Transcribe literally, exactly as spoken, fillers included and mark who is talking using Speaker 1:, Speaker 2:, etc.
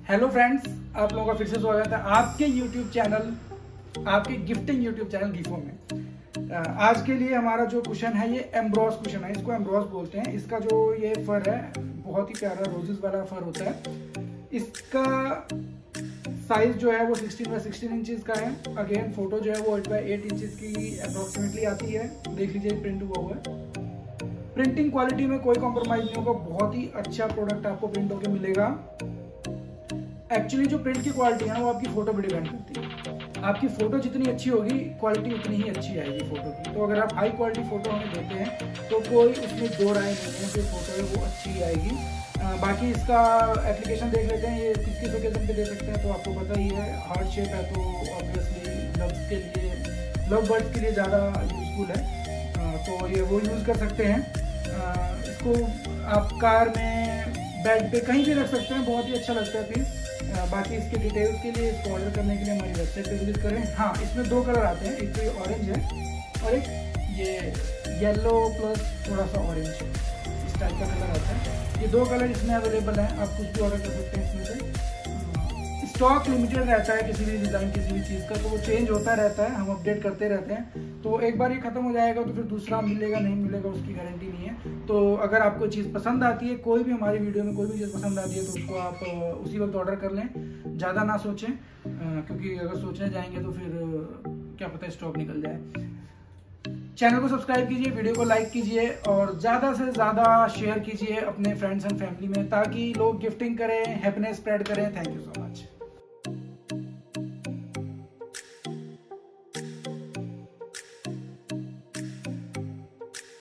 Speaker 1: Hello friends, आप लोगों का फिर से स्वागत है आपके यूट्यूब चैनल, आपके गिफ्टिंग यूट्यूब चैनल गिफ्टों में। आज के लिए हमारा जो कुशन है ये एम्ब्रॉस कुशन है। इसको एम्ब्रॉस बोलते हैं। इसका जो ये फर है बहुत ही प्यारा रोजेस वाला फर होता है। इसका साइज जो है वो सिक्सटीन बाई सिक्सटीन इंचेस का है। अगेन फोटो जो है वो एट बाई एट इंचेस की अप्रोक्सीमेटली आती है। देख लीजिए प्रिंट हुआ हुआ है। प्रिंटिंग क्वालिटी में कोई कॉम्प्रोमाइज नहीं होगा। बहुत ही अच्छा प्रोडक्ट आपको प्रिंट होकर मिलेगा। एक्चुअली जो प्रिंट की क्वालिटी है ना वो आपकी फोटो पर डिपेंड करती है। आपकी फोटो जितनी अच्छी होगी क्वालिटी उतनी ही अच्छी आएगी फोटो की। तो अगर आप हाई क्वालिटी फोटो हमें देते हैं तो कोई उसमें दो राय नहीं है, जो फोटो है वो अच्छी आएगी। आ, बाकी इसका एप्लीकेशन देख लेते हैं। ये किस किस ओकेजन पे दे सकते हैं तो आपको पता ही है। हार्ट शेप है तो ऑब्वियसली लव्स के लिए, लव बर्ड्स के लिए ज़्यादा यूजफुल है। आ, तो ये वो यूज़ कर सकते हैं। आ, इसको आप कार में, बेड पे कहीं भी रख सकते हैं। बहुत ही अच्छा लगता है पीस। बाकी इसके डिटेल्स के लिए, इसको ऑर्डर करने के लिए हमारी वेबसाइट पे विजिट करें। हाँ, इसमें दो कलर आते हैं। एक तो ये ऑरेंज है और एक ये येलो प्लस थोड़ा सा ऑरेंज, इस टाइप का कलर आता है। ये दो कलर इसमें अवेलेबल हैं। आप कुछ भी ऑर्डर कर सकते हैं इसमें से। स्टॉक लिमिटेड रहता है किसी भी डिज़ाइन, किसी भी चीज़ का, तो वो चेंज होता रहता है। हम अपडेट करते रहते हैं। तो एक बार ये खत्म हो जाएगा तो फिर दूसरा मिलेगा नहीं मिलेगा उसकी गारंटी नहीं है। तो अगर आपको चीज़ पसंद आती है, कोई भी हमारी वीडियो में कोई भी चीज़ पसंद आती है तो उसको आप उसी वक्त ऑर्डर कर लें। ज़्यादा ना सोचें, क्योंकि अगर सोचने जाएंगे तो फिर क्या पता स्टॉक निकल जाए। चैनल को सब्सक्राइब कीजिए, वीडियो को लाइक कीजिए और ज़्यादा से ज़्यादा शेयर कीजिए अपने फ्रेंड्स एंड फैमिली में, ताकि लोग गिफ्टिंग करें, हैप्पीनेस स्प्रेड करें। Thank you so much.